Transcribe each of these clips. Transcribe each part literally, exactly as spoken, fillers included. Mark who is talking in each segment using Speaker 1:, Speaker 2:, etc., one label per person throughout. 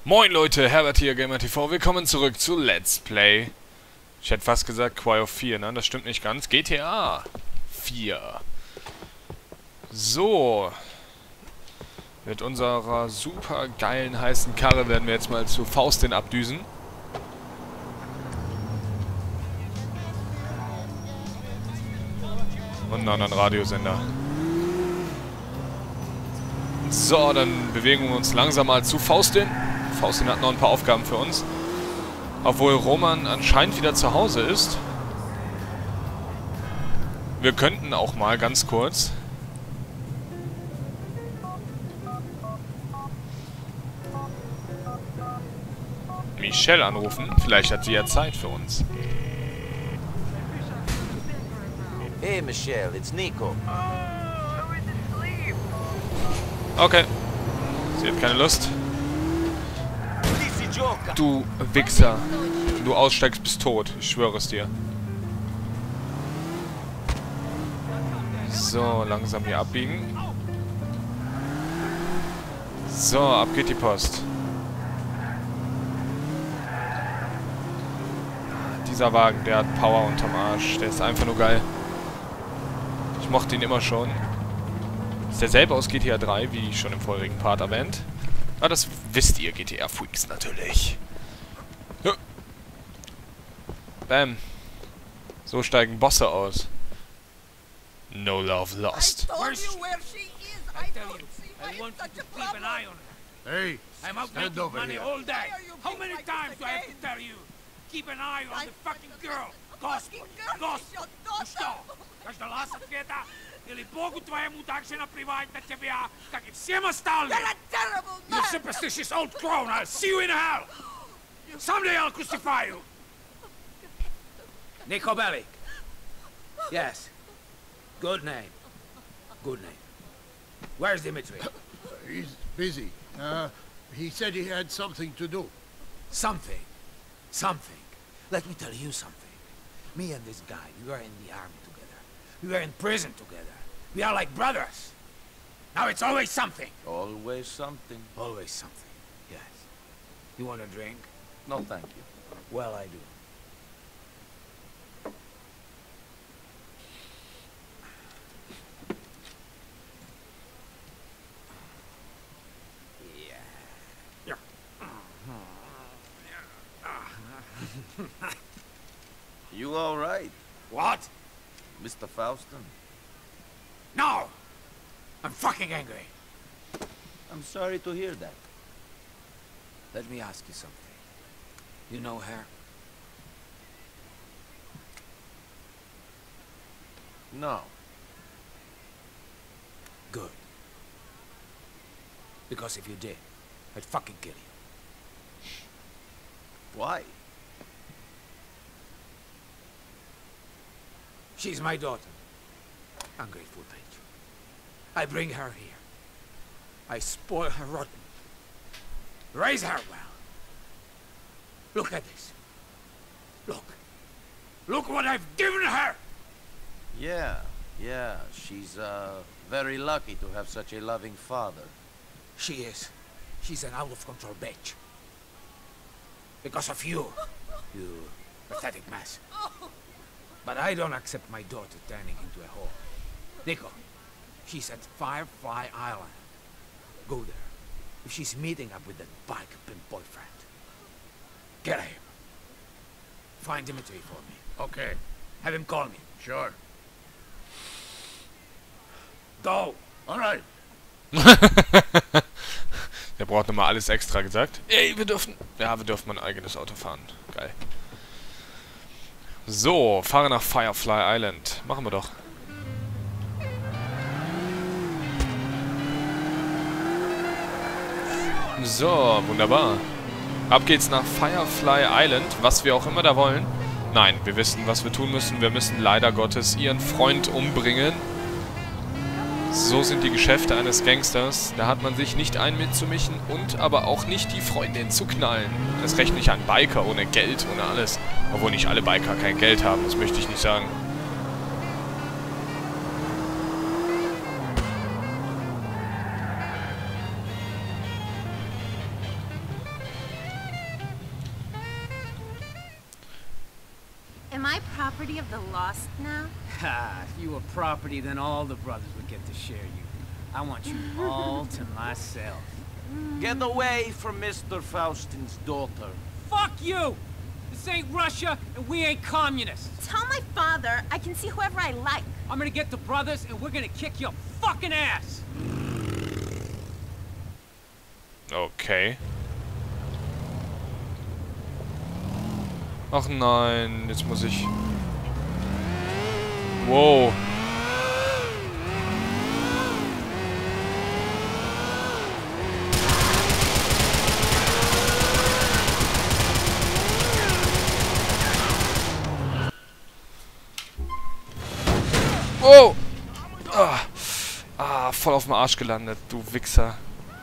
Speaker 1: Moin Leute, Herbert hier, GamerTV. Willkommen zurück zu Let's Play. Ich hätte fast gesagt Cry of vier, ne? Das stimmt nicht ganz. G T A vier. So. Mit unserer super geilen, heißen Karre werden wir jetzt mal zu Faustin abdüsen. Und einen anderen Radiosender. So, dann bewegen wir uns langsam mal zu Faustin. Faustin hat noch ein paar Aufgaben für uns. Obwohl Roman anscheinend wieder zu Hause ist. Wir könnten auch mal ganz kurz... Michelle anrufen. Vielleicht hat sie ja Zeit für uns.
Speaker 2: Hey Michelle, it's Nico.
Speaker 1: Okay. Sie hat keine Lust. Du Wichser. Wenn du aussteigst, bist tot. Ich schwöre es dir. So, langsam hier abbiegen. So, ab geht die Post. Dieser Wagen, der hat Power unterm Arsch. Der ist einfach nur geil. Ich mochte ihn immer schon. Ist derselbe aus G T A drei, wie schon im vorherigen Part erwähnt. Aber das wisst ihr, G T A-Freaks natürlich. Ja. Bam. So steigen Bosse aus. No love lost.
Speaker 3: Hey,
Speaker 4: I'm out
Speaker 3: stand
Speaker 4: making
Speaker 3: over
Speaker 4: money
Speaker 3: here.
Speaker 4: all day. How many times do I have to tell you? Keep an eye on the fucking girl. Господи, Господи, ну что, каждала ответа? Или Богу твоему так же наплевать на тебя, как и всем остальным? You superstitious old crone, I'll see you in hell! Someday I'll crucify you! Nico Bellic. Yes. Good name. Good name. Where's Dimitri?
Speaker 3: He's busy. Uh, he said he had something to do.
Speaker 4: Something. Something. Let me tell you something. Me and this guy, we were in the army together. We were in prison together. We are like brothers. Now it's always something.
Speaker 2: Always something.
Speaker 4: Always something. Yes. You want a drink?
Speaker 2: No, thank you.
Speaker 4: Well, I do.
Speaker 2: You all right,
Speaker 4: What?
Speaker 2: Mister Faustin?
Speaker 4: No! I'm fucking angry.
Speaker 2: I'm sorry to hear that.
Speaker 4: Let me ask you something. You know her?
Speaker 2: No.
Speaker 4: Good. Because if you did, I'd fucking kill you.
Speaker 2: Why?
Speaker 4: She's my daughter. Ungrateful bitch. I bring her here. I spoil her rotten. Raise her well. Look at this. Look. Look what I've given her!
Speaker 2: Yeah, yeah. She's, uh, very lucky to have such a loving father.
Speaker 4: She is. She's an out-of-control bitch. Because of you. You pathetic mess. But I don't accept my daughter turning into a whore. Nico, she's at Firefly Island. Go there. If she's meeting up with that bike pimp boyfriend, get him. Find Dimitri for me.
Speaker 3: Okay,
Speaker 4: Have him call me.
Speaker 3: sure.
Speaker 4: Go!
Speaker 3: All right.
Speaker 1: Der braucht nochmal alles extra gesagt. Ey, wir dürfen... Ja, wir dürfen mein eigenes Auto fahren. Geil. So, fahre nach Firefly Island. Machen wir doch. So, wunderbar. Ab geht's nach Firefly Island, was wir auch immer da wollen. Nein, wir wissen, was wir tun müssen. Wir müssen leider Gottes ihren Freund umbringen. So sind die Geschäfte eines Gangsters. Da hat man sich nicht ein mitzumischen und aber auch nicht die Freundin zu knallen. Das recht nicht ein Biker ohne Geld, ohne alles. Obwohl nicht alle Biker kein Geld haben, das möchte ich nicht sagen.
Speaker 5: I property of the lost now?
Speaker 6: Ha, if you were property, then all the brothers would get to share you. I want you all to myself.
Speaker 2: Get away from Mister Faustin's daughter.
Speaker 6: Fuck you! This ain't Russia, and we ain't communists.
Speaker 5: Tell my father I can see whoever I like.
Speaker 6: I'm gonna get the brothers, and we're gonna kick your fucking ass!
Speaker 1: Okay. Ach nein, jetzt muss ich... Wow. Wow. Ah. Ah, voll auf dem Arsch gelandet, du Wichser.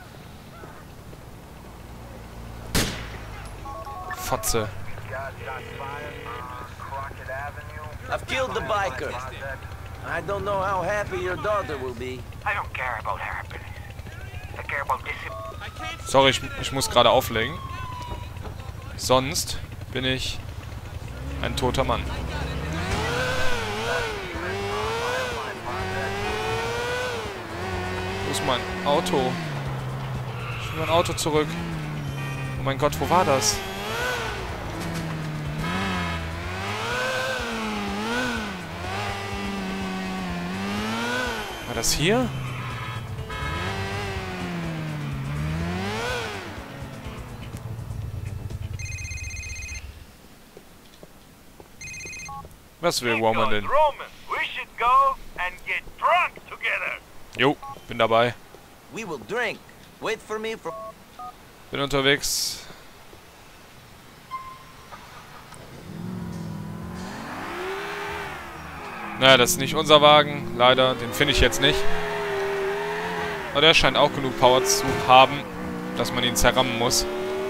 Speaker 1: Fotze.
Speaker 2: I've killed the biker. I don't know how happy your daughter will be.
Speaker 7: I don't care about happiness. I care about discipline.
Speaker 1: Sorry, ich, ich muss gerade auflegen. Sonst bin ich ein toter Mann. Wo ist mein Auto? Ich will mein Auto zurück. Oh mein Gott, wo war das? War das hier? Was will Roman denn?
Speaker 7: Roman, we should go and get drunk together.
Speaker 1: Jo, bin dabei.
Speaker 2: We will drink. Wait for me for...
Speaker 1: Bin unterwegs. Naja, das ist nicht unser Wagen. Leider, den finde ich jetzt nicht. Aber der scheint auch genug Power zu haben, dass man ihn zerrammen muss.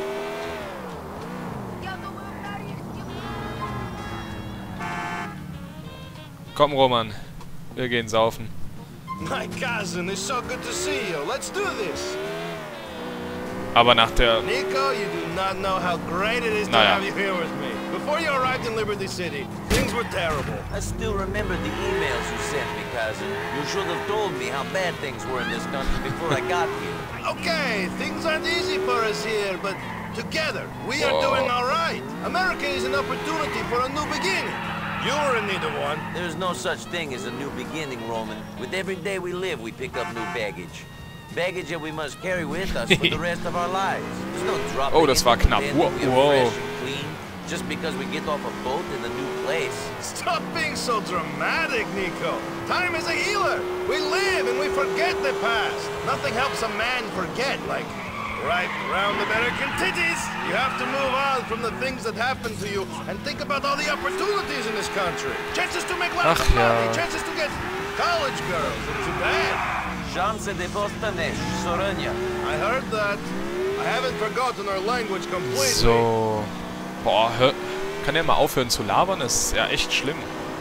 Speaker 1: Komm, Roman. Wir gehen saufen.
Speaker 8: My cousin, it's so good to see you. Let's do this.
Speaker 1: Aber nach der...
Speaker 8: Nico, you do not know how great it is to
Speaker 1: Naja.
Speaker 8: have you here with me. Before you arrived in Liberty City, things were terrible.
Speaker 2: I still remember the emails you sent me, cousin. You should have told me how bad things were in this country before I got here.
Speaker 8: Okay, things aren't easy for us here, but together, we are
Speaker 1: Whoa.
Speaker 8: doing all right. America is an opportunity for a new beginning. You were in need of one.
Speaker 2: There's no such thing as a new beginning, Roman. With every day we live, we pick up new baggage. Baggage that we must carry with us for the rest of our lives. There's no dropping
Speaker 1: Oh, das war
Speaker 2: it from
Speaker 1: knapp.
Speaker 2: the bed
Speaker 1: Whoa,
Speaker 2: when we are
Speaker 1: whoa.
Speaker 2: fresh and clean, just because we get off a boat in a new place.
Speaker 8: Stop being so dramatic, Nico. Time is a healer. We live and we forget the past. Nothing helps a man forget, like right round American titties. You have to move on from the things that happened to you and think about all the opportunities in this country. Chances to make lots
Speaker 1: Ach,
Speaker 8: of money,
Speaker 1: ja.
Speaker 8: chances to get college girls. It's too bad.
Speaker 2: Chance de postanesh, Sorania.
Speaker 8: I heard that. I haven't forgotten our language completely.
Speaker 1: So... Boah, hör, kann der mal aufhören zu labern? Das ist ja echt schlimm.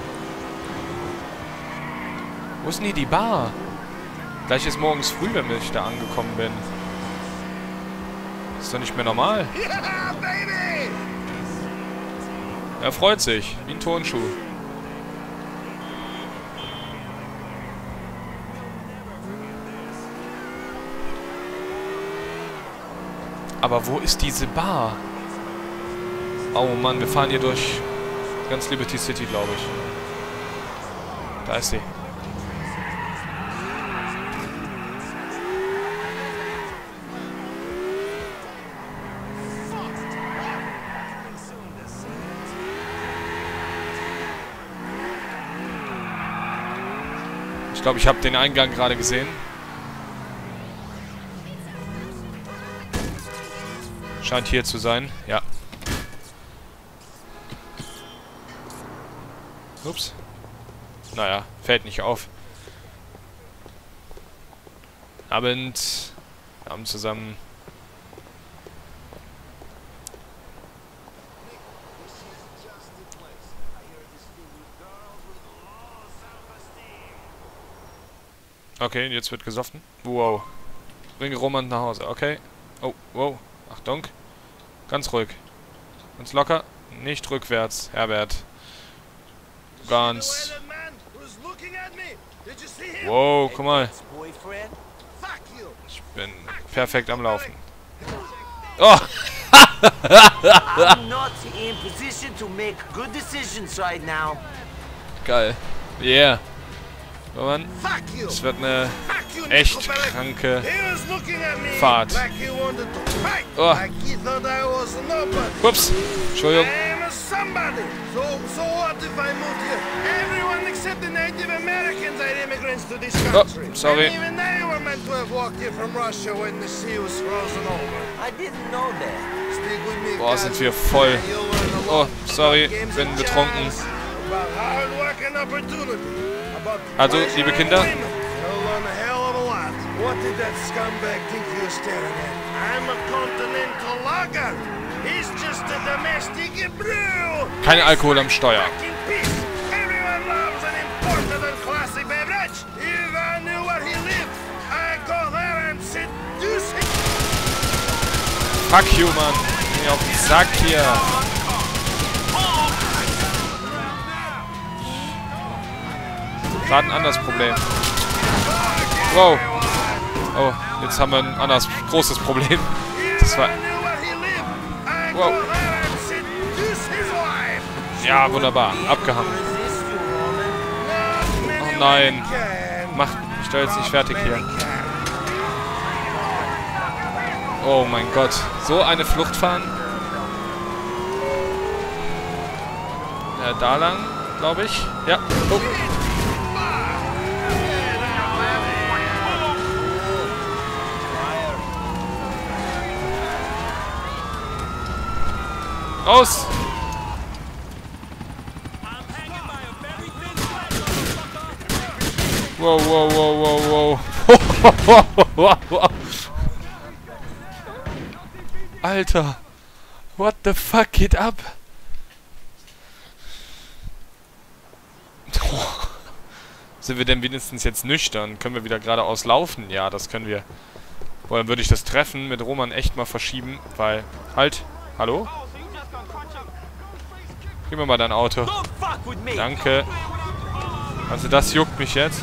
Speaker 1: Wo ist denn hier die Bar? Gleich ist morgens früh, wenn ich da angekommen bin. Ist doch nicht mehr normal.
Speaker 8: Yeah, baby!
Speaker 1: Er freut sich, wie ein Turnschuh. Aber wo ist diese Bar? Oh Mann, wir fahren hier durch ganz Liberty City, glaube ich. Da ist sie. Ich glaube, ich habe den Eingang gerade gesehen. Scheint hier zu sein, ja. Ups. Naja, fällt nicht auf. Abend. Abend zusammen. Okay, jetzt wird gesoffen. Wow. Bringe Roman nach Hause. Okay. Oh, wow. Achtung. Ganz ruhig. Ganz locker. Nicht rückwärts, Herbert. ganz... Wow, guck mal. Ich bin perfekt am Laufen. Oh!
Speaker 2: I'm not in position to make good decisions right now.
Speaker 1: Geil. Yeah. Oh Mann. Es wird eine echt kranke Fahrt. Oh. Ups. Entschuldigung.
Speaker 8: So, so what if I moved here? Everyone except the Native Americans are immigrants to this country.
Speaker 1: Oh, sorry.
Speaker 8: And even they were meant to have walked here from Russia when the sea was frozen over.
Speaker 2: I didn't know that.
Speaker 8: Stick with me,
Speaker 1: Boah, sind wir voll. Oh, sorry, bin betrunken.
Speaker 8: About hard work and opportunity. About
Speaker 1: Also, liebe Kinder.
Speaker 8: Hell on a hell of a lot. What did that scumbag think he was staring at? I'm a continental lager. He's just a domestic brew.
Speaker 1: Kein Alkohol am Steuer.
Speaker 8: Everyone loves an important and classy beverage. If I knew where he lived, I'd go there and seduce him.
Speaker 1: Fuck you, Mann. Geh mir auf den Sack hier. Gerade ein anderes Problem. Wow. Oh, jetzt haben wir ein anderes großes Problem. Das war... Wow. Ja, wunderbar. Abgehangen. Oh nein. Mach mich doch jetzt nicht fertig hier. Oh mein Gott. So eine Flucht fahren? Ja, da lang, glaube ich. Ja. Oh. Raus! Wow, wow, wow, wow, wow. Alter! What the fuck geht ab? Sind wir denn wenigstens jetzt nüchtern? Können wir wieder geradeaus laufen? Ja, das können wir. Boah, dann würde ich das Treffen mit Roman echt mal verschieben, weil... Halt! Hallo? Gib mir mal dein Auto. Danke. Also das juckt mich jetzt.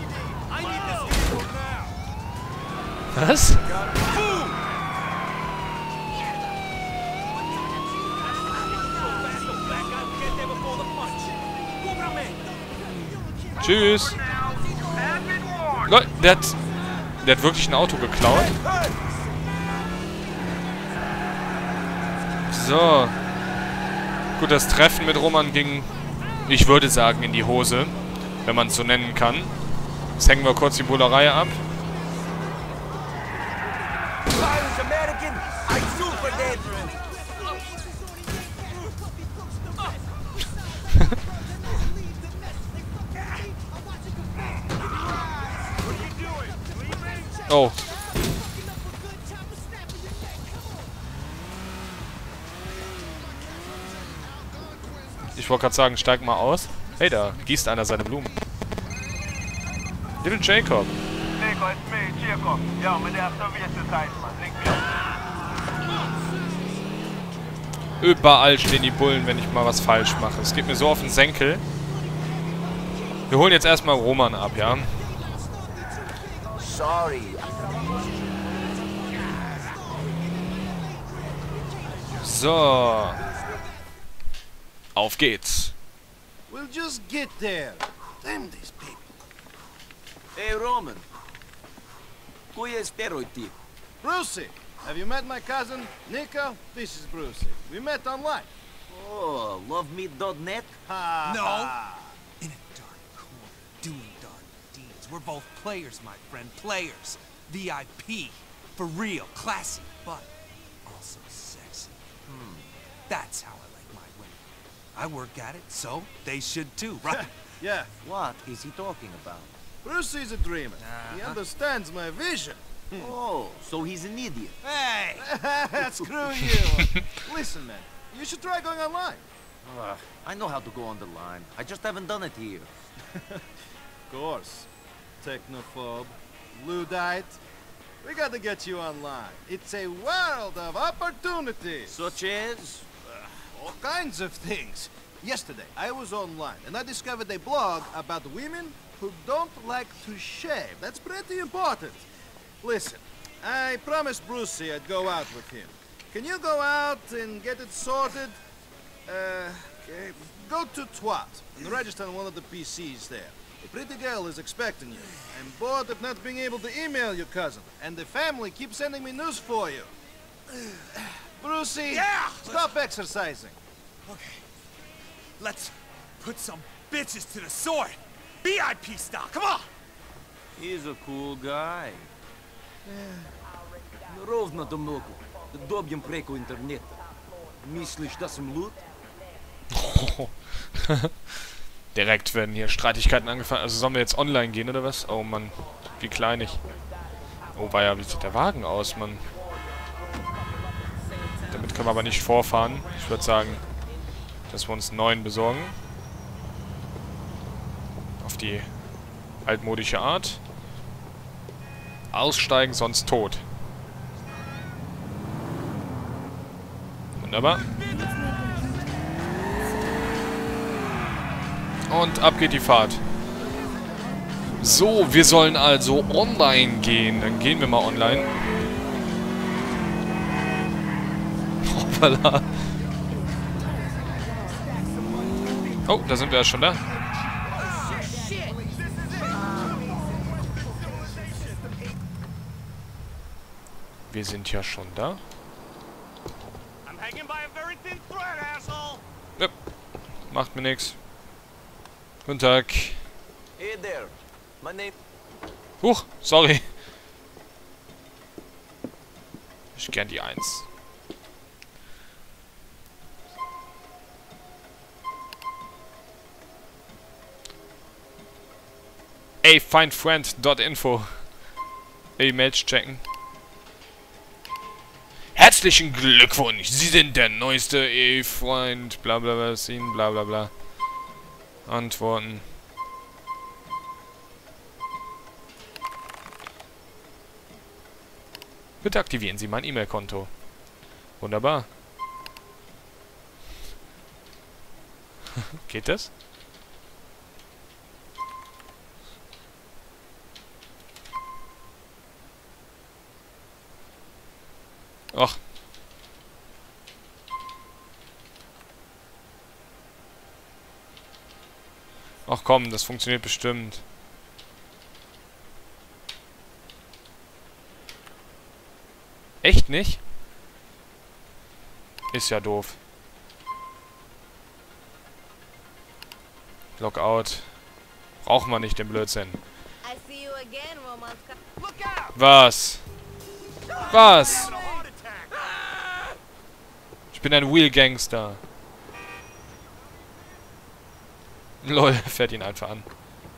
Speaker 1: Was? Tschüss. Leute, der hat, der hat wirklich ein Auto geklaut. So. Gut, das Treffen mit Roman ging, ich würde sagen, in die Hose, wenn man es so nennen kann. Jetzt hängen wir kurz die Bullerei ab. Oh. Ich wollte gerade sagen, steig mal aus. Hey, da gießt einer seine Blumen. Little Jacob. Überall stehen die Bullen, wenn ich mal was falsch mache. Es geht mir so auf den Senkel. Wir holen jetzt erstmal Roman ab, ja?
Speaker 2: Sorry.
Speaker 1: So. Auf geht's.
Speaker 8: We'll just get there. Damn these people.
Speaker 2: Hey, Roman. Who is steroid tip?
Speaker 8: Brucey, have you met my cousin, Nico? This is Brucey. We met online.
Speaker 2: Oh, love me dot net?
Speaker 8: Ha,
Speaker 4: No.
Speaker 8: ha.
Speaker 4: In a dark corner, doing dark deeds. We're both players, my friend. Players. V I P. For real. Classy. But also sexy. Hmm. That's how I like my women. I work at it, so they should too, right?
Speaker 8: Yeah,
Speaker 2: What is he talking about?
Speaker 8: Brucey's a dreamer. He
Speaker 4: Uh-huh.
Speaker 8: understands my vision.
Speaker 2: Oh, so he's an idiot.
Speaker 4: Hey!
Speaker 8: Screw you. Listen, man, you should try going online.
Speaker 2: Ugh, I know how to go on the line. I just haven't done it here.
Speaker 8: Of course. Technophobe, Luddite. We gotta get you online. It's a world of opportunities.
Speaker 2: Such as?
Speaker 8: All kinds of things. Yesterday, I was online and I discovered a blog about women who don't like to shave. That's pretty important. Listen, I promised Brucey I'd go out with him. Can you go out and get it sorted? Uh, okay. Go to Twat and register on one of the P Cs there. A pretty girl is expecting you. I'm bored of not being able to email your cousin, and the family keeps sending me news for you. Brucey,
Speaker 4: Yeah!
Speaker 8: stop exercising.
Speaker 4: Okay. Let's put some bitches to the sword. V I P style, come on!
Speaker 2: He's a cool guy. Ровно до много. Добьем преку интернета. Myślisz, das im Loot?
Speaker 1: Direkt werden hier Streitigkeiten angefangen. Also sollen wir jetzt online gehen, oder was? Oh Mann, wie kleinig. Oh weia, wie sieht der Wagen aus, Mann? Damit können wir aber nicht vorfahren. Ich würde sagen, dass wir uns einen neuen besorgen. Auf die altmodische Art. Aussteigen, sonst tot. Wunderbar. Und ab geht die Fahrt. So, wir sollen also online gehen. Dann gehen wir mal online. Hoppala. Oh, da sind wir ja schon da. Wir sind ja schon da. Yep. Macht mir nix. Guten Tag.
Speaker 2: Hey there. My name...
Speaker 1: Huch, sorry. Ich gern die Eins. Ey, findfriend dot info. E-Mails checken. Herzlichen Glückwunsch! Sie sind der neueste E-Freund. Blablabla, sehen, blablabla. Antworten. Bitte aktivieren Sie mein E-Mail-Konto. Wunderbar. Geht das? Ach. Ach komm, das funktioniert bestimmt. Echt nicht? Ist ja doof. Lockout. Brauchen wir nicht den Blödsinn. Was? Was? Ich bin ein Wheel Gangster. Lol, fährt ihn einfach an.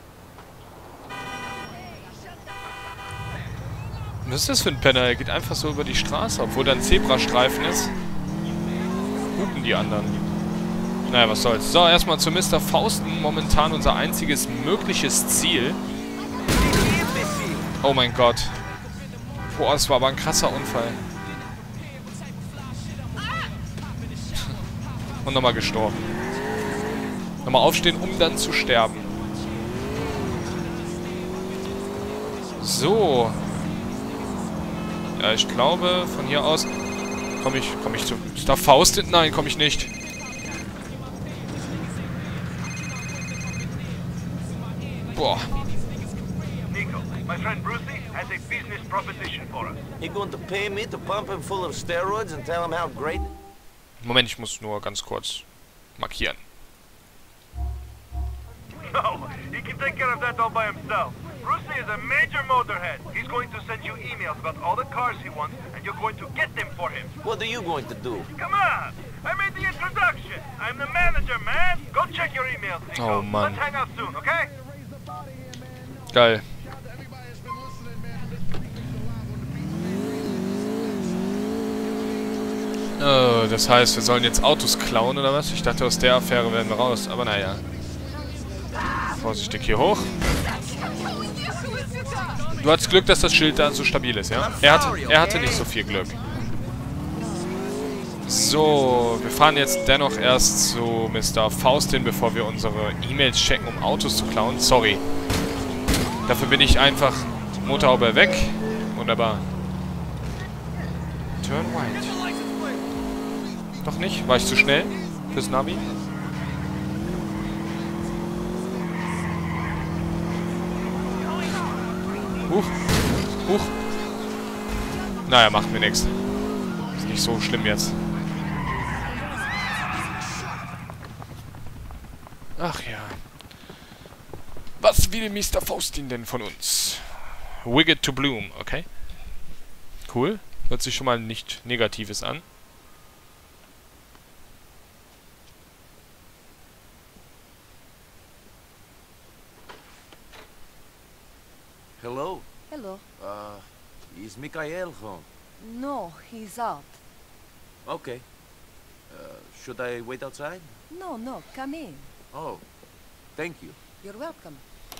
Speaker 1: Was ist das für ein Penner? Er geht einfach so über die Straße, obwohl da ein Zebrastreifen ist. Hupen die anderen. Naja, was soll's. So, erstmal zu Mister Fausten. Momentan unser einziges mögliches Ziel. Oh mein Gott. Boah, das war aber ein krasser Unfall. Und nochmal gestorben. Nochmal aufstehen, um dann zu sterben. So. Ja, ich glaube, von hier aus komme ich, komme ich zu... Ist da Faust? Nein, komme ich nicht. Boah.
Speaker 7: Nico, my friend Brucey has a business proposition for us.
Speaker 2: You going to pay me to pump him full of steroids and tell him how great...
Speaker 1: Moment, ich muss nur ganz kurz markieren.
Speaker 7: No, he can take care of that all by himself. Brucey is a major motorhead. He's going to send you emails about all the cars he wants, and you're going to get them for him.
Speaker 2: What are you going to do?
Speaker 7: Come on! I made the introduction. I'm the manager, man. Go check your emails, Nico.
Speaker 1: Oh, Mann.
Speaker 7: Let's hang out soon, okay?
Speaker 1: Geil. Oh, das heißt, wir sollen jetzt Autos klauen, oder was? Ich dachte, aus der Affäre werden wir raus. Aber naja. Vorsichtig hier hoch. Du hattest Glück, dass das Schild da so stabil ist, ja? Er hatte, er hatte nicht so viel Glück. So, wir fahren jetzt dennoch erst zu Mister Faust hin, bevor wir unsere E-Mails checken, um Autos zu klauen. Sorry. Dafür bin ich einfach Motorhaube weg. Wunderbar. Turn right. Doch nicht? War ich zu schnell fürs Navi? Huch. Huch. Naja, macht mir nichts. Ist nicht so schlimm jetzt. Ach ja. Was will Mister Faustin denn von uns? Wicked to Bloom, okay. Cool. Hört sich schon mal nicht Negatives an.
Speaker 2: Hello?
Speaker 9: Hello.
Speaker 2: Uh, is Mikhail home?
Speaker 9: No, he's out.
Speaker 2: Okay. Uh, should I wait outside?
Speaker 9: No, no, come in.
Speaker 2: Oh, thank you.
Speaker 9: You're welcome.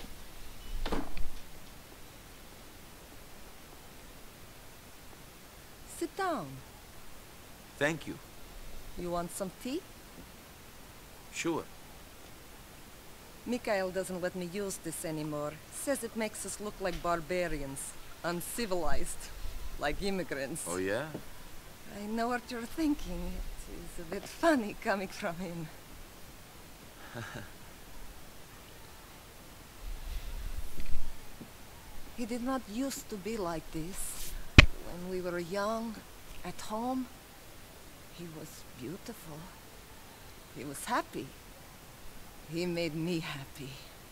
Speaker 9: Sit down.
Speaker 2: Thank you.
Speaker 9: You want some tea?
Speaker 2: Sure.
Speaker 9: Mikhail doesn't let me use this anymore. Says it makes us look like barbarians. Uncivilized. Like immigrants.
Speaker 2: Oh, yeah?
Speaker 9: I know what you're thinking. It is a bit funny coming from him. He did not used to be like this. When we were young, at home, he was beautiful. He was happy. He made me happy.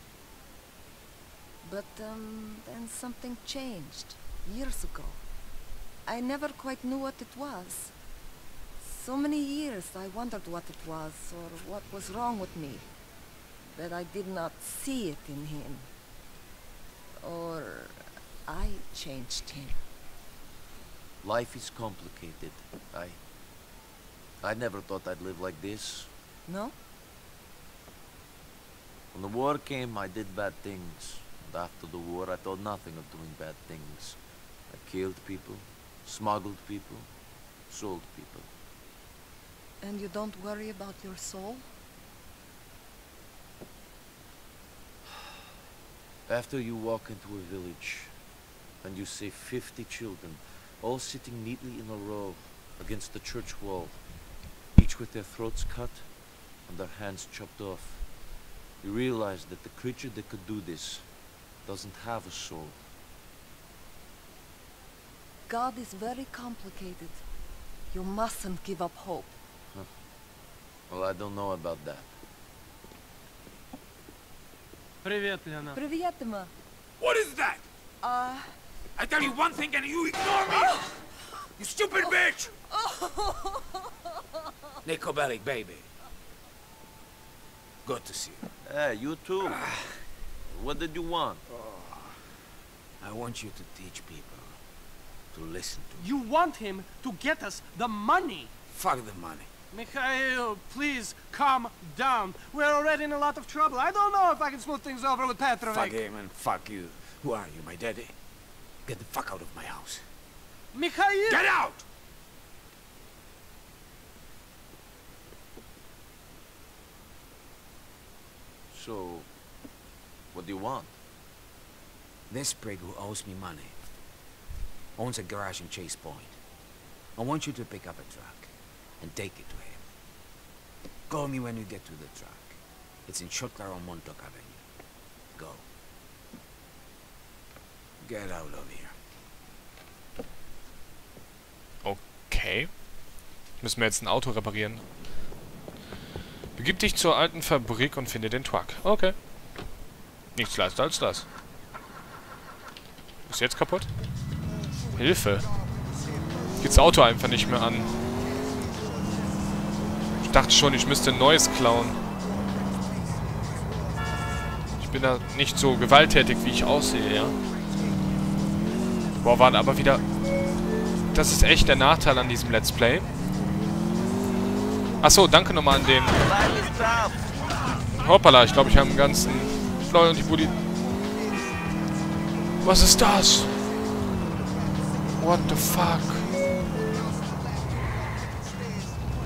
Speaker 9: But, um, then something changed, years ago. I never quite knew what it was. So many years I wondered what it was, or what was wrong with me. That I did not see it in him. Or I changed him.
Speaker 2: Life is complicated. I... I never thought I'd live like this.
Speaker 9: No?
Speaker 2: When the war came, I did bad things. And after the war, I thought nothing of doing bad things. I killed people, smuggled people, sold people.
Speaker 9: And you don't worry about your soul?
Speaker 2: After you walk into a village, and you see fifty children, all sitting neatly in a row against the church wall, each with their throats cut and their hands chopped off, you realize that the creature that could do this doesn't have a soul.
Speaker 9: God is very complicated. You mustn't give up hope.
Speaker 2: Huh. Well, I don't know about that.
Speaker 6: Привет, Лена.
Speaker 9: Привет, Emma.
Speaker 4: What is that?
Speaker 9: Uh...
Speaker 4: I tell you one thing and you ignore me! You stupid bitch! Nico Bellic, baby. Good to see you.
Speaker 2: Hey, you too. What did you want?
Speaker 4: Oh, I want you to teach people to listen to me.
Speaker 10: You want him to get us the money.
Speaker 4: Fuck the money.
Speaker 10: Mikhail, please calm down. We're already in a lot of trouble. I don't know if I can smooth things over with Petrovic.
Speaker 4: Fuck him and fuck you. Who are you, my daddy? Get the fuck out of my house.
Speaker 10: Mikhail!
Speaker 4: Get out!
Speaker 2: So, what do you want?
Speaker 4: This prig who owes me money owns a garage in Chase Point. I want you to pick up a truck and take it to him. Call me when you get to the truck. It's in Shotlar on Montauk Avenue. Go. Get out of here.
Speaker 1: Okay. Müssen wir jetzt ein Auto reparieren. Begib dich zur alten Fabrik und finde den Truck. Okay. Nichts leichter als das. Ist jetzt kaputt? Hilfe. Geht das Auto einfach nicht mehr an. Ich dachte schon, ich müsste ein neues klauen. Ich bin da nicht so gewalttätig, wie ich aussehe, ja. Boah, waren aber wieder... Das ist echt der Nachteil an diesem Let's Play. Achso, danke nochmal an den... Hoppala, ich glaube, ich habe einen ganzen... Flau und die Bulli... Was ist das? What the fuck?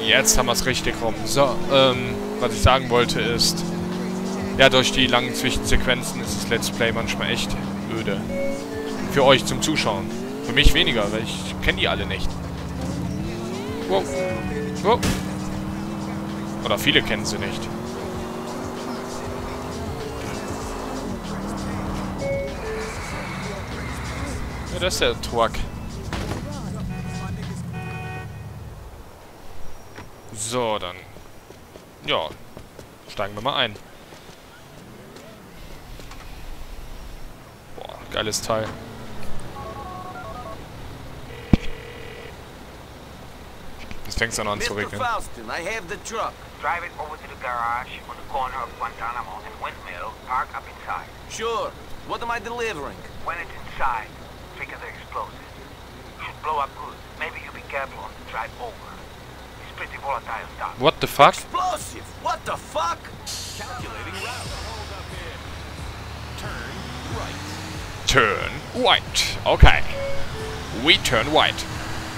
Speaker 1: Jetzt haben wir es richtig rum. So, ähm, was ich sagen wollte ist... Ja, durch die langen Zwischensequenzen ist das Let's Play manchmal echt öde. Für euch zum Zuschauen. Für mich weniger, weil ich kenne die alle nicht. Wow. Wow. Oder viele kennen sie nicht. Ja, das ist der Truck. So, dann... Ja, steigen wir mal ein. Boah, geiles Teil. Jetzt fängt's an, an zu regnen.
Speaker 2: Mister Faustin, I have the truck.
Speaker 4: Drive it over to the garage on the corner of Guantanamo and Windmill. Park up inside.
Speaker 2: Sure. What am I delivering?
Speaker 4: When it's inside, trigger the explosive. Should blow up good. Maybe you be careful on the drive over. It's pretty volatile stuff.
Speaker 1: What the fuck?
Speaker 2: Explosive! What the fuck?
Speaker 8: Calculating route. Hold up here. Turn right.
Speaker 1: Turn white. Okay. We turn white.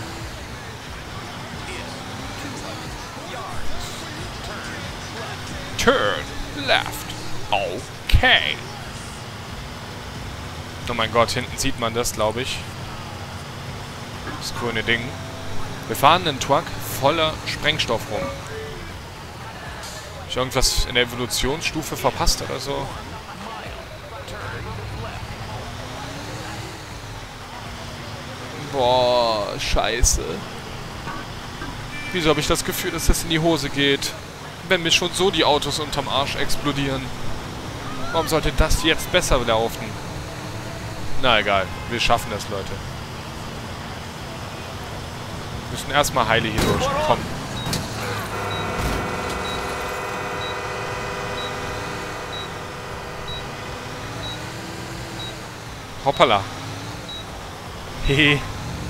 Speaker 1: Turn left. Okay. Oh mein Gott, hinten sieht man das, glaube ich. Das grüne Ding. Wir fahren einen Truck voller Sprengstoff rum. Hab ich irgendwas in der Evolutionsstufe verpasst oder so? Boah, scheiße. Wieso habe ich das Gefühl, dass das in die Hose geht? Wenn mir schon so die Autos unterm Arsch explodieren. Warum sollte das jetzt besser laufen? Na egal, wir schaffen das, Leute. Wir müssen erstmal heile hier durch. Komm. Hoppala. Hehe.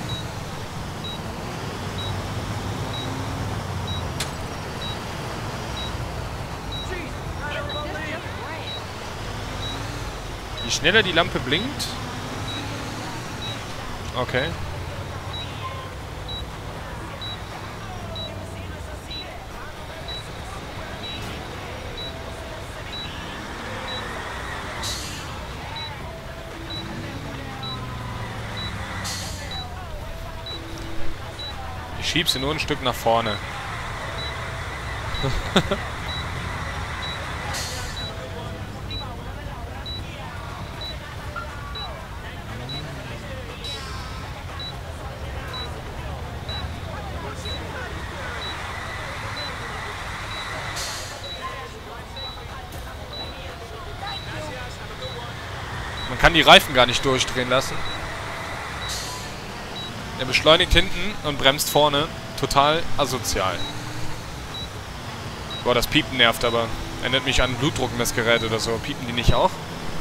Speaker 1: Je schneller die Lampe blinkt. Okay. Ich schieb sie nur ein Stück nach vorne. Man kann die Reifen gar nicht durchdrehen lassen. Er beschleunigt hinten und bremst vorne. Total asozial. Boah, das Piepen nervt aber. Erinnert mich an ein Blutdruckmessgerät oder so. Piepen die nicht auch?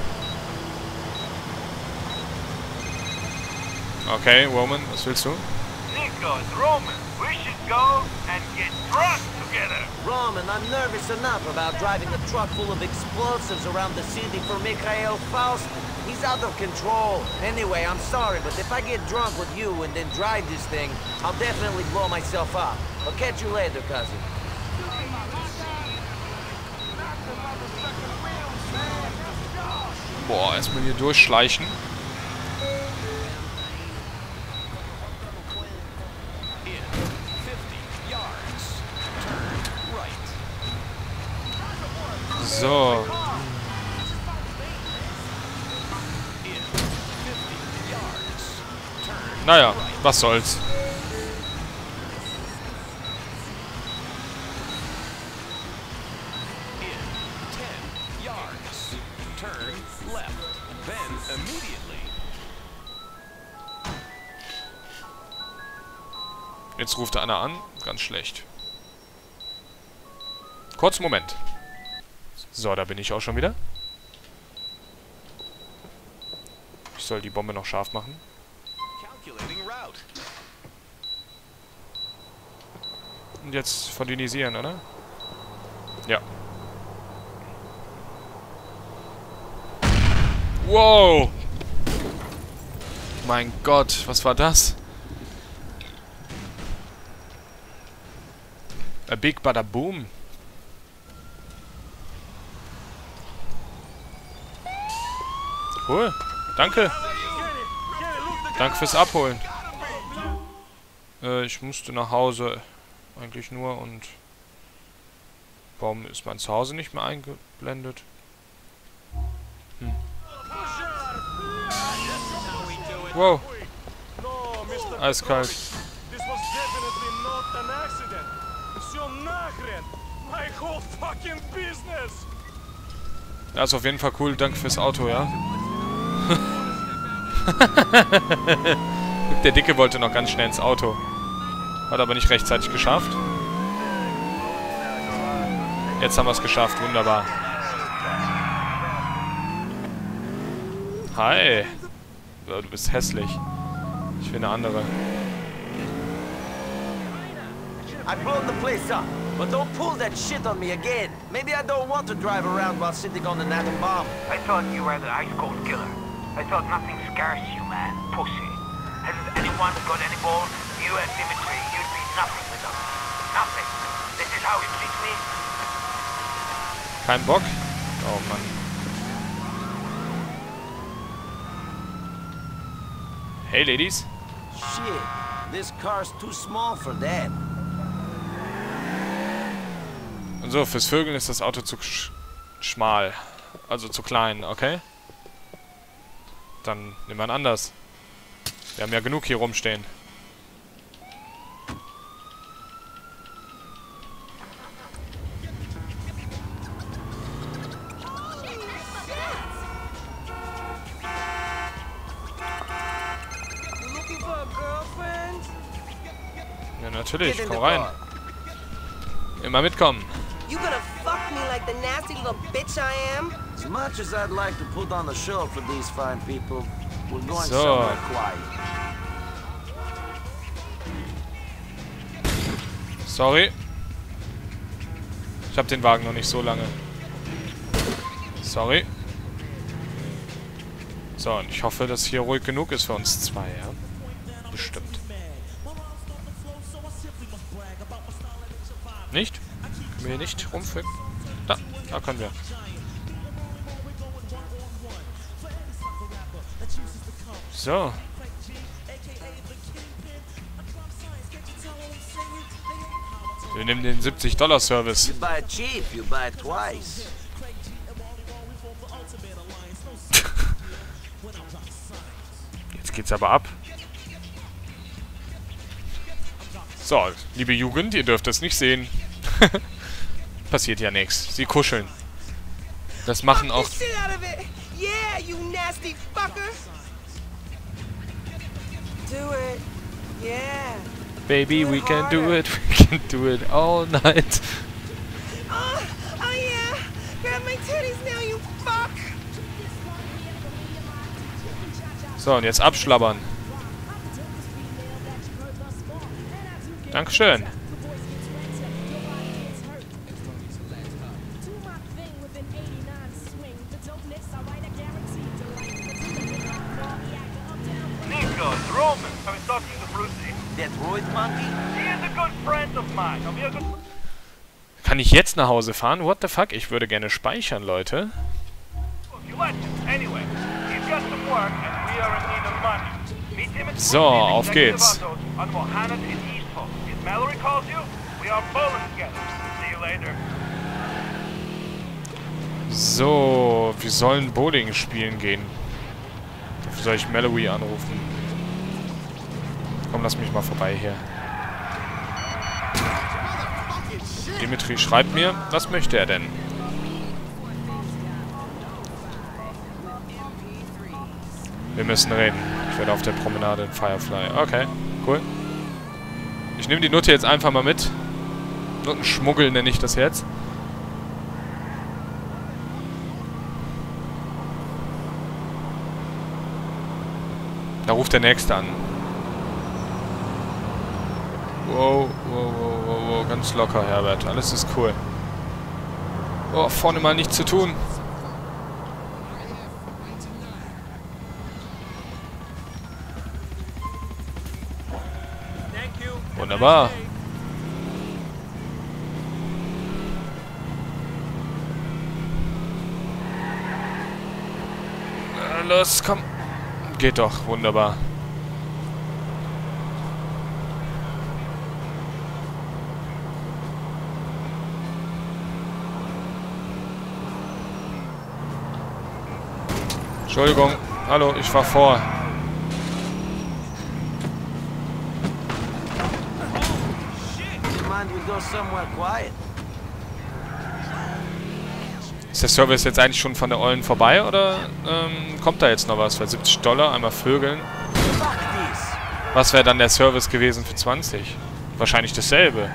Speaker 1: Okay, Roman, was willst du?
Speaker 7: Nico, it's Roman. We should go and get drunk together.
Speaker 2: Roman, I'm nervous enough about driving a truck full of explosives around the city for Mikhail Faustin. He's out of control. Anyway, I'm sorry, but if I get drunk with you and then drive this thing, I'll definitely blow myself up. I'll catch you later, cousin.
Speaker 1: Boah, erstmal hier durchschleichen. So. Naja, was soll's. Jetzt ruft einer an. Ganz schlecht. Kurzen Moment. So, da bin ich auch schon wieder. Ich soll die Bombe noch scharf machen. Und jetzt verdünnisieren, oder? Ja. Wow! Mein Gott, was war das? A big bada boom. Cool. Danke. Danke fürs Abholen. Äh, ich musste nach Hause. Eigentlich nur und... Warum ist mein Zuhause nicht mehr eingeblendet? Hm. Wow. Eiskalt. Das ist auf jeden Fall cool. Danke fürs Auto, ja? Der Dicke wollte noch ganz schnell ins Auto. Hat aber nicht rechtzeitig geschafft. Jetzt haben wir es geschafft. Wunderbar. Hi. Oh, du bist hässlich. Ich will eine andere.
Speaker 11: I blown the place up, but don't pull that shit on me again. Maybe I don't want to drive around while sitting on an atom bomb.
Speaker 4: I thought you were the ice cold killer. I thought nothing scares you, man. Pussy. Hasn't anyone got any balls? You and Dimitri, you'd be nothing with us. Nothing. This is how you treat me?
Speaker 1: Kein Bock? Oh Mann. Hey Ladies.
Speaker 11: Shit, this car's too small for that.
Speaker 1: Und so, fürs Vögeln ist das Auto zu sch schmal. Also zu klein, okay? Dann nehmen wir ein anderes. Wir haben ja genug hier rumstehen. Ja, natürlich, komm rein. Immer mitkommen.
Speaker 12: You gonna fuck me like the nasty little bitch I am?
Speaker 11: As much as I'd like to put on a show for these fine people, we're going
Speaker 1: So.
Speaker 11: somewhere quiet.
Speaker 1: Sorry. Ich habe den Wagen noch nicht so lange. Sorry. So, und ich hoffe, dass hier ruhig genug ist für uns zwei, ja? Bestimmt. Nicht? Können wir hier nicht rumficken? Da, da können wir. So. Wir nehmen den siebzig Dollar Service.
Speaker 11: You buy it cheap, you buy it twice.
Speaker 1: Jetzt geht's aber ab. So, liebe Jugend, ihr dürft es nicht sehen. Passiert ja nichts. Sie kuscheln. Das machen auch...
Speaker 12: Yeah, you nasty fucker. Do it. Yeah.
Speaker 1: Baby, we can do it. We can do it all night.
Speaker 12: Oh, oh yeah. Grab my titties now, you fuck.
Speaker 1: So, und jetzt abschlabbern. Dankeschön.
Speaker 7: Nico, it's Roman. I was talking to Brucey.
Speaker 11: That roid monkey?
Speaker 7: He is a good friend of mine. I'll be a good...
Speaker 1: Kann ich jetzt nach Hause fahren? What the fuck? Ich würde gerne speichern, Leute.
Speaker 7: Anyway, he's got some work and we are in need of money. Meet him at
Speaker 1: So, auf geht's.
Speaker 7: on Mohannet in Easthall. If Mallory calls you, we are bowling together. See you later.
Speaker 1: So, wir sollen Bowling spielen gehen. Dafür soll ich Mallory anrufen. Komm, lass mich mal vorbei hier. Dimitri schreibt mir, was möchte er denn? Wir müssen reden. Ich werde auf der Promenade in Firefly. Okay, cool. Ich nehme die Nutte jetzt einfach mal mit. Nuttenschmuggel nenne ich das jetzt. Da ruft der Nächste an. Wow, wow, wow, wow, wow, ganz locker, Herbert. Alles ist cool. Oh, vorne mal nichts zu tun. Wunderbar. los, komm. Geht doch, wunderbar. Entschuldigung. Hallo, ich fahr vor. Ist der Service jetzt eigentlich schon von der Ollen vorbei oder ähm, kommt da jetzt noch was? Weil siebzig Dollar, einmal Vögeln. Was wäre dann der Service gewesen für zwanzig? Wahrscheinlich dasselbe.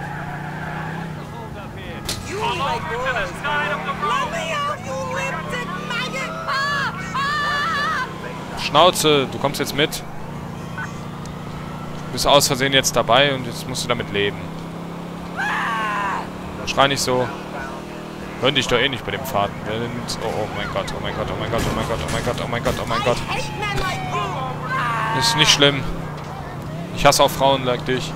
Speaker 1: Schnauze, du kommst jetzt mit. Du bist aus Versehen jetzt dabei und jetzt musst du damit leben. Schrei nicht so. Hören dich doch eh nicht bei dem Fahrtenwind. Oh, oh mein Gott, oh mein Gott, oh mein Gott, oh mein Gott, oh mein Gott, oh mein Gott, oh mein Gott. Ist nicht schlimm. Ich hasse auch Frauen like dich.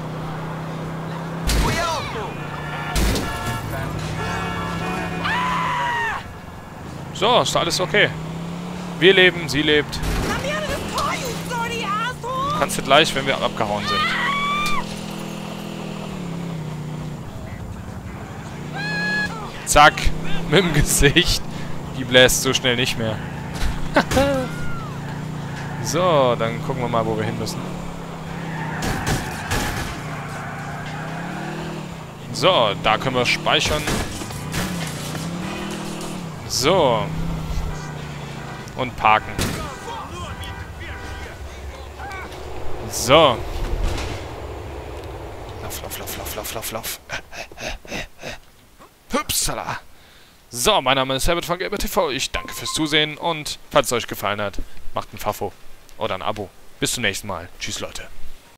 Speaker 1: So, ist alles okay. Wir leben, sie lebt. Kannst du gleich, wenn wir abgehauen sind. Zack, mit dem Gesicht. Die bläst so schnell nicht mehr. So, dann gucken wir mal, wo wir hin müssen. So, da können wir speichern. So. Und parken. So. Lauf, lauf, lauf, lauf, lauf, lauf, lauf. Hüpsala. So, mein Name ist Herbert von Gamer T V. Ich danke fürs Zusehen und falls es euch gefallen hat, macht ein Fafo oder ein Abo. Bis zum nächsten Mal. Tschüss, Leute.